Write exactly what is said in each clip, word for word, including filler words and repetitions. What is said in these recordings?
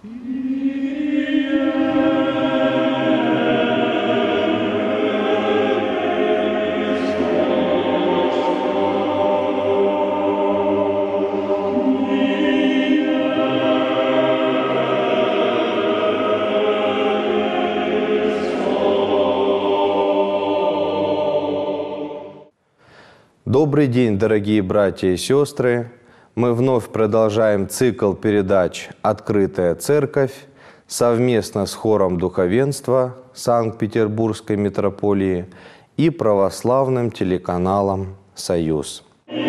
Добрый день, дорогие братья и сестры! Мы вновь продолжаем цикл передач «Открытая Церковь» совместно с хором духовенства Санкт-Петербургской митрополии и православным телеканалом «Союз».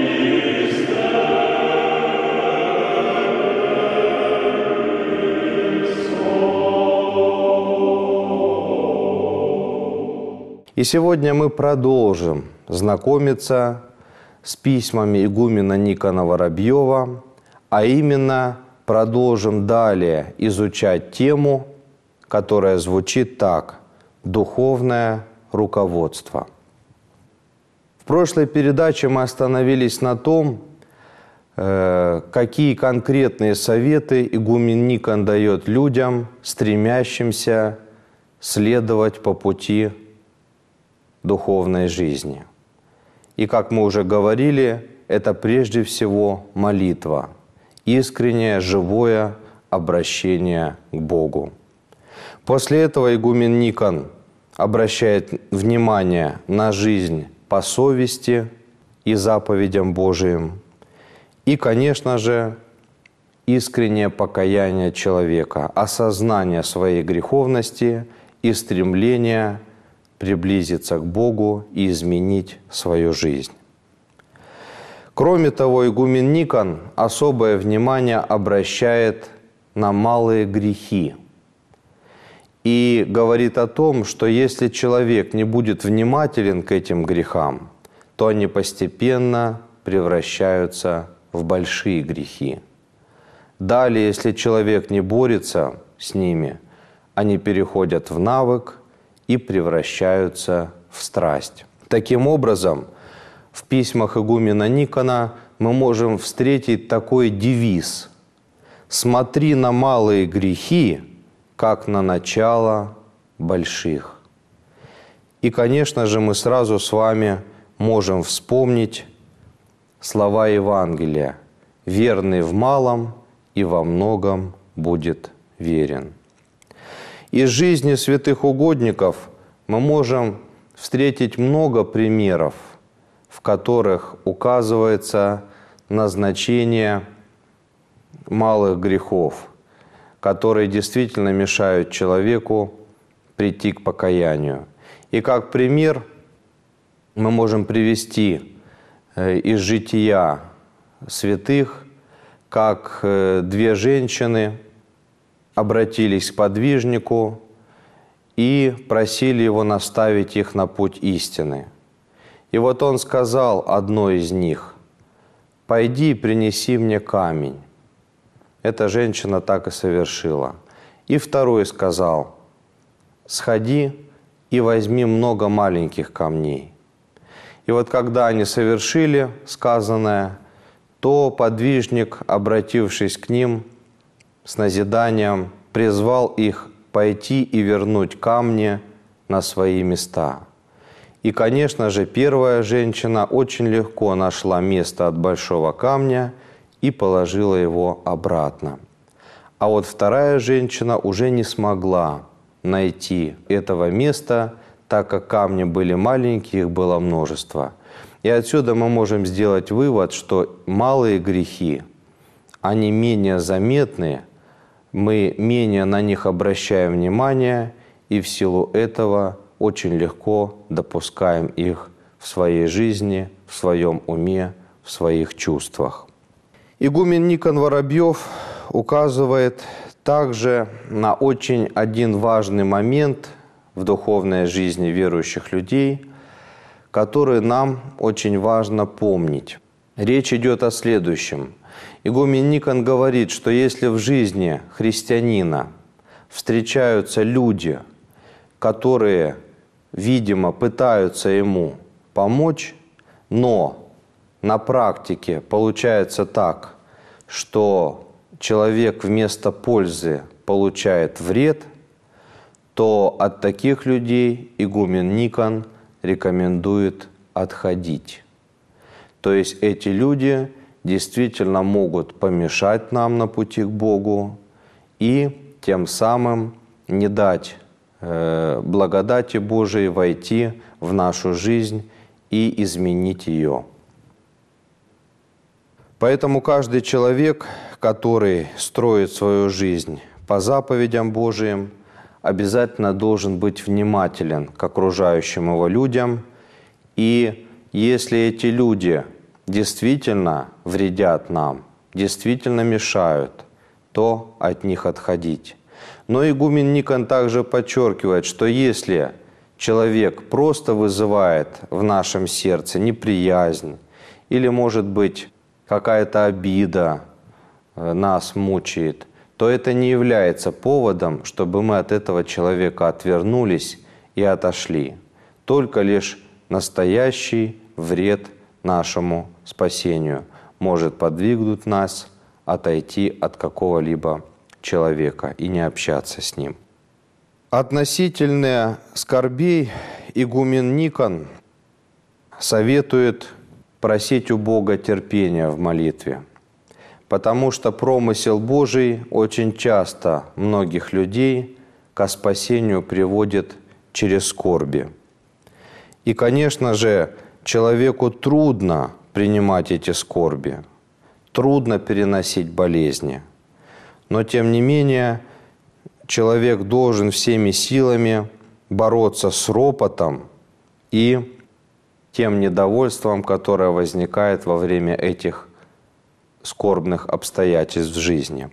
И сегодня мы продолжим знакомиться с письмами игумена Никона Воробьева, а именно продолжим далее изучать тему, которая звучит так – «Духовное руководство». В прошлой передаче мы остановились на том, какие конкретные советы игумен Никон дает людям, стремящимся следовать по пути духовной жизни. И, как мы уже говорили, это прежде всего молитва, искреннее, живое обращение к Богу. После этого игумен Никон обращает внимание на жизнь по совести и заповедям Божиим. И, конечно же, искреннее покаяние человека, осознание своей греховности и стремление приблизиться к Богу и изменить свою жизнь. Кроме того, игумен Никон особое внимание обращает на малые грехи и говорит о том, что если человек не будет внимателен к этим грехам, то они постепенно превращаются в большие грехи. Далее, если человек не борется с ними, они переходят в навык и превращаются в страсть. Таким образом, в письмах игумена Никона мы можем встретить такой девиз: «Смотри на малые грехи, как на начало больших». И, конечно же, мы сразу с вами можем вспомнить слова Евангелия: «Верный в малом и во многом будет верен». Из жизни святых угодников мы можем встретить много примеров, в которых указывается на значение малых грехов, которые действительно мешают человеку прийти к покаянию. И как пример мы можем привести из жития святых, как две женщины обратились к подвижнику и просили его наставить их на путь истины. И вот он сказал одной из них: «Пойди, принеси мне камень». Эта женщина так и совершила. И второй сказал: «Сходи и возьми много маленьких камней». И вот когда они совершили сказанное, то подвижник, обратившись к ним с назиданием, призвал их пойти и вернуть камни на свои места. И, конечно же, первая женщина очень легко нашла место от большого камня и положила его обратно. А вот вторая женщина уже не смогла найти этого места, так как камни были маленькие, их было множество. И отсюда мы можем сделать вывод, что малые грехи, они менее заметны, мы менее на них обращаем внимание, и в силу этого очень легко допускаем их в своей жизни, в своем уме, в своих чувствах. Игумен Никон Воробьев указывает также на очень один важный момент в духовной жизни верующих людей, который нам очень важно помнить. Речь идет о следующем. Игумен Никон говорит, что если в жизни христианина встречаются люди, которые, видимо, пытаются ему помочь, но на практике получается так, что человек вместо пользы получает вред, то от таких людей игумен Никон рекомендует отходить. То есть эти люди действительно могут помешать нам на пути к Богу и тем самым не дать э, благодати Божией войти в нашу жизнь и изменить ее. Поэтому каждый человек, который строит свою жизнь по заповедям Божиим, обязательно должен быть внимателен к окружающим его людям. И если эти люди действительно вредят нам, действительно мешают, то от них отходить. Но игумен Никон также подчеркивает, что если человек просто вызывает в нашем сердце неприязнь или, может быть, какая-то обида нас мучает, то это не является поводом, чтобы мы от этого человека отвернулись и отошли. Только лишь настоящий вред нашему спасению может подвигнуть нас отойти от какого-либо человека и не общаться с ним. Относительно скорбей игумен Никон советует просить у Бога терпения в молитве, потому что промысел Божий очень часто многих людей ко спасению приводит через скорби. И, конечно же, человеку трудно принимать эти скорби, трудно переносить болезни. Но, тем не менее, человек должен всеми силами бороться с ропотом и тем недовольством, которое возникает во время этих скорбных обстоятельств в жизни.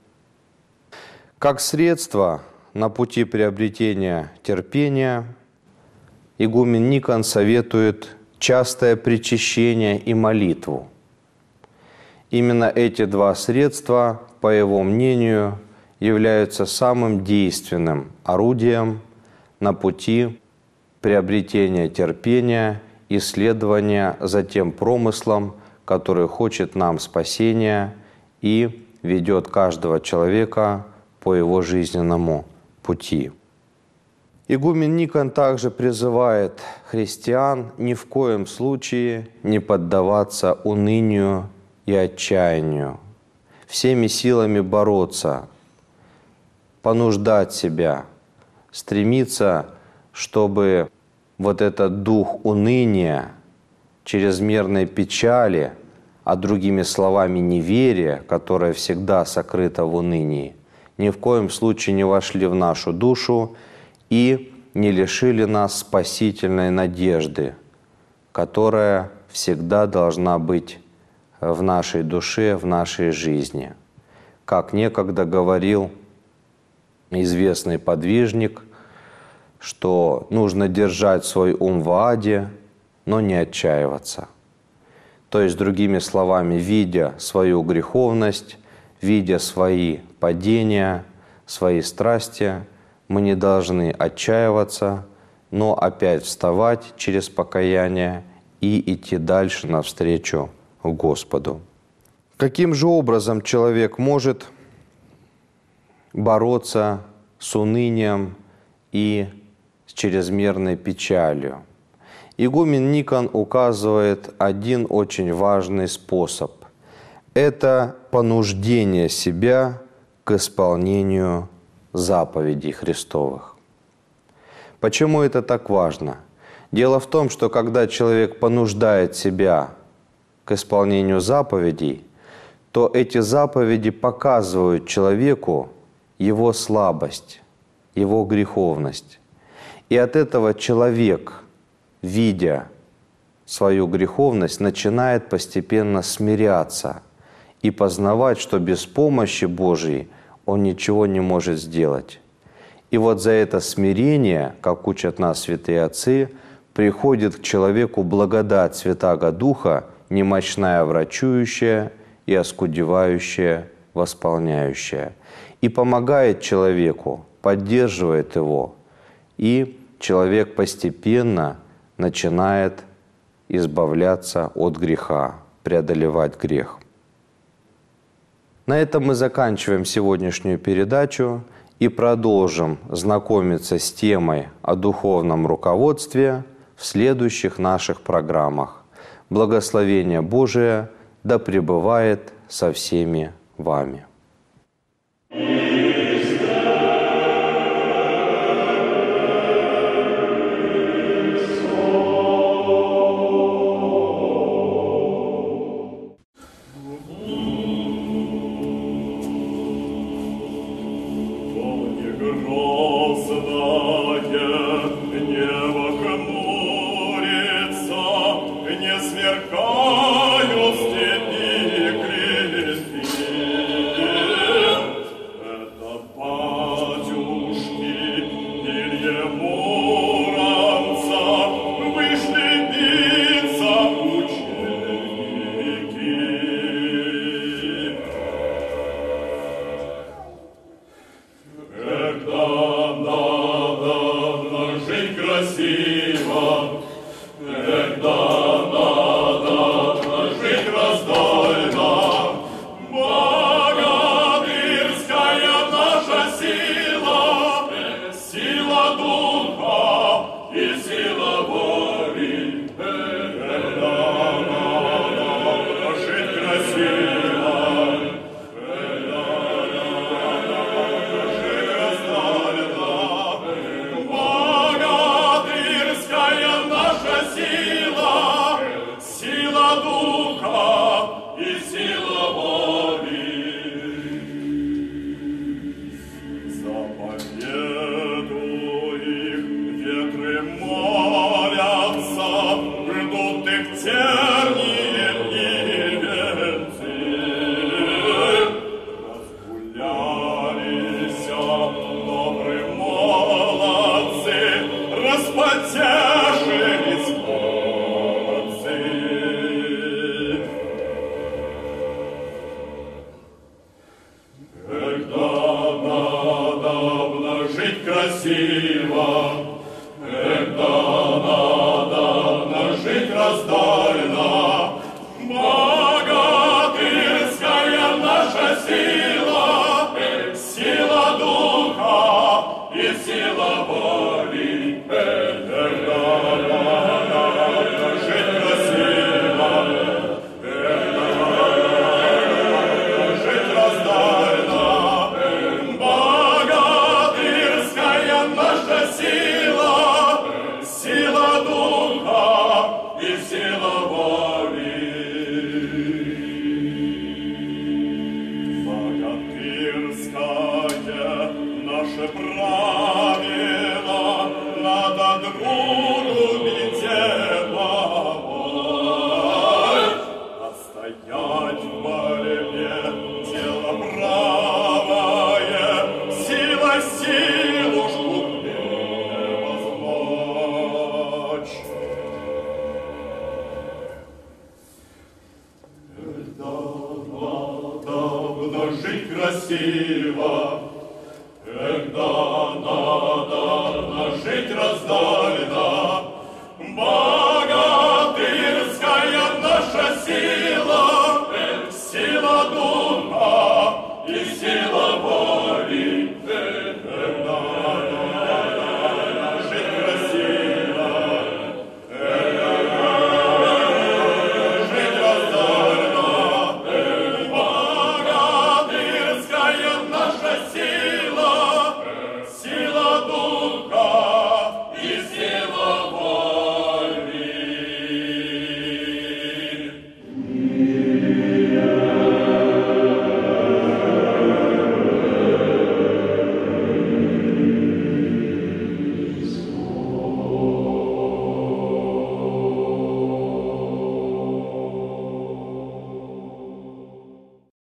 Как средство на пути приобретения терпения игумен Никон советует частое причащение и молитву. Именно эти два средства, по его мнению, являются самым действенным орудием на пути приобретения терпения и следования за тем промыслом, который хочет нам спасения и ведет каждого человека по его жизненному пути. Игумен Никон также призывает христиан ни в коем случае не поддаваться унынию и отчаянию, всеми силами бороться, понуждать себя, стремиться, чтобы вот этот дух уныния, чрезмерной печали, а другими словами неверия, которое всегда сокрыто в унынии, ни в коем случае не вошли в нашу душу и не лишили нас спасительной надежды, которая всегда должна быть в нашей душе, в нашей жизни. Как некогда говорил известный подвижник, что нужно держать свой ум в аде, но не отчаиваться. То есть, другими словами, видя свою греховность, видя свои падения, свои страсти, мы не должны отчаиваться, но опять вставать через покаяние и идти дальше навстречу Господу. Каким же образом человек может бороться с унынием и с чрезмерной печалью? Игумен Никон указывает один очень важный способ. Это понуждение себя к исполнению заповедей Христовых. Почему это так важно? Дело в том, что когда человек понуждает себя к исполнению заповедей, то эти заповеди показывают человеку его слабость, его греховность. И от этого человек, видя свою греховность, начинает постепенно смиряться и познавать, что без помощи Божией он ничего не может сделать. И вот за это смирение, как учат нас святые отцы, приходит к человеку благодать Святаго Духа, немощная врачующая и оскудевающая, восполняющая, и помогает человеку, поддерживает его, и человек постепенно начинает избавляться от греха, преодолевать грех. На этом мы заканчиваем сегодняшнюю передачу. и продолжим знакомиться с темой о духовном руководстве в следующих наших программах. Благословение Божие да пребывает со всеми вами. Жить красиво, когда надо жить раздольно, богатырская наша сила, сила духа и сила воли.